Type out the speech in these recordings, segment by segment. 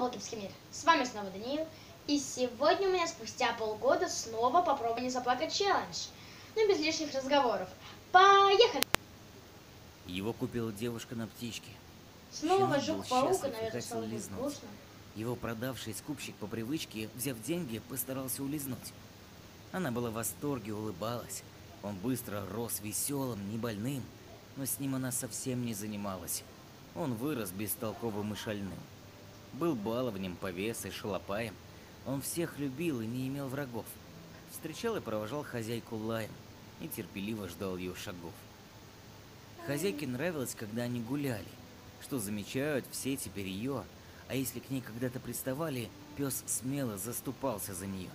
Болтовский мир. С вами снова Даниил. И сегодня у меня спустя полгода снова попробуй не заплакать челлендж. Но без лишних разговоров. Поехали! Его купила девушка на птичке. Снова Щенок был жук-паук, и, счастлив и наверное, хотел стало быть лизнуть. вкусно. Его продавший скупщик по привычке, взяв деньги, постарался улизнуть. Она была в восторге, улыбалась. Он быстро рос веселым, не больным, но с ним она совсем не занималась. Он вырос бестолковым и шальным. Был баловнем, повесой, шалопаем. Он всех любил и не имел врагов. Встречал и провожал хозяйку лаем и терпеливо ждал ее шагов. Хозяйке нравилось, когда они гуляли, что замечают все теперь ее, а если к ней когда-то приставали, пес смело заступался за нее.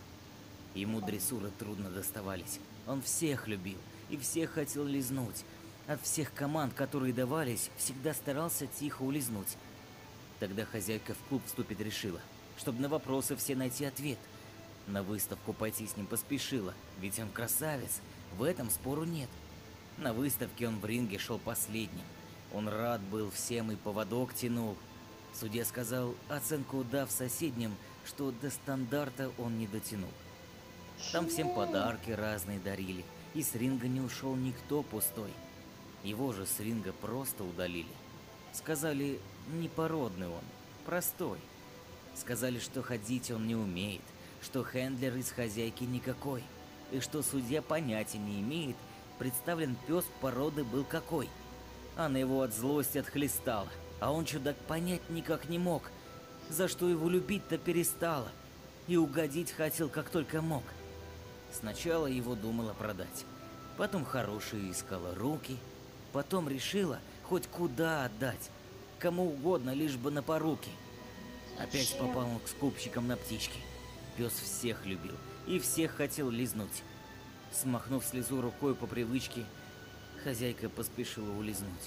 Ему дрессуры трудно доставались. Он всех любил и всех хотел лизнуть. От всех команд, которые давались, всегда старался тихо улизнуть. Тогда хозяйка в клуб вступить решила, чтобы на вопросы все найти ответ. На выставку пойти с ним поспешила, ведь он красавец, в этом спору нет. На выставке он в ринге шел последним. Он рад был всем и поводок тянул. Судья сказал, оценку дав соседним, что до стандарта он не дотянул. Там всем подарки разные дарили, и с ринга не ушел никто пустой. Его же с ринга просто удалили. Сказали, непородный он, простой. Сказали, что ходить он не умеет, что хендлер из хозяйки никакой, и что судья понятия не имеет, представлен пес породы был какой. Она его от злости отхлестала, а он, чудак, понять никак не мог, за что его любить-то перестала, и угодить хотел как только мог. Сначала его думала продать, потом хорошие искала руки, потом решила хоть куда отдать, кому угодно, лишь бы на поруки. Опять попал он к скупщикам на птичке. Пес всех любил и всех хотел лизнуть. Смахнув слезу рукой по привычке, хозяйка поспешила улизнуть.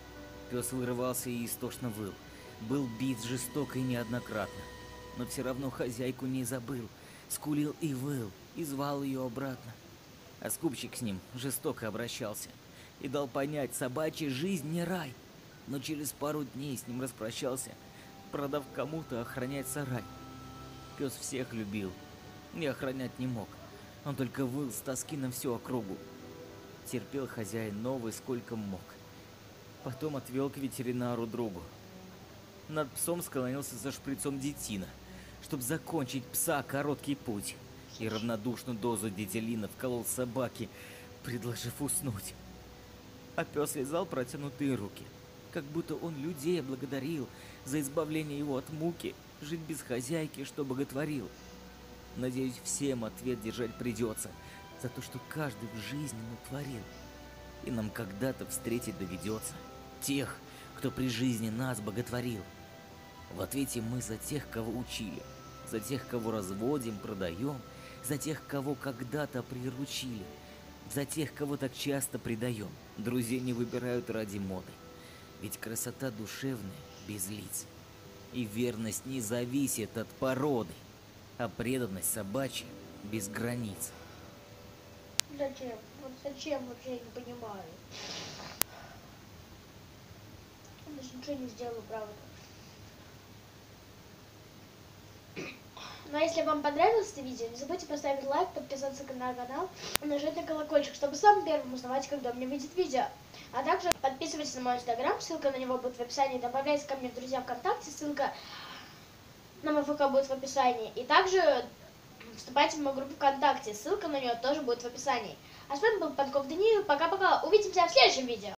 Пес вырывался и истошно выл. Был бит жестоко и неоднократно, но все равно хозяйку не забыл. Скулил и выл, и звал ее обратно. А скупщик с ним жестоко обращался и дал понять, собачья жизнь не рай. Но через пару дней с ним распрощался, продав кому-то охранять сарай. Пес всех любил и охранять не мог. Он только выл с тоски на всю округу. Терпел хозяин новый сколько мог. Потом отвел к ветеринару другу. Над псом склонился за шприцом детина, чтоб закончить пса короткий путь. И равнодушную дозу дизелина вколол собаке, предложив уснуть. А пес лизал протянутые руки, как будто он людей благодарил за избавление его от муки, жить без хозяйки, что боготворил. Надеюсь, всем ответ держать придется за то, что каждый в жизни натворил. И нам когда-то встретить доведется тех, кто при жизни нас боготворил. В ответе мы за тех, кого учили, за тех, кого разводим, продаем, за тех, кого когда-то приручили, за тех, кого так часто предаем. Друзей не выбирают ради моды, ведь красота душевная без лиц, и верность не зависит от породы, а преданность собачья без границ. Зачем? Вот зачем? Вот я не понимаю. Я даже ничего не сделаю, правда. Ну а если вам понравилось это видео, не забудьте поставить лайк, подписаться на канал и нажать на колокольчик, чтобы самым первым узнавать, когда у меня выйдет видео. А также подписывайтесь на мой инстаграм, ссылка на него будет в описании, добавляйтесь ко мне в друзья ВКонтакте, ссылка на мой ФК будет в описании. И также вступайте в мою группу ВКонтакте, ссылка на нее тоже будет в описании. А с вами был Панков Даниил, пока-пока, увидимся в следующем видео.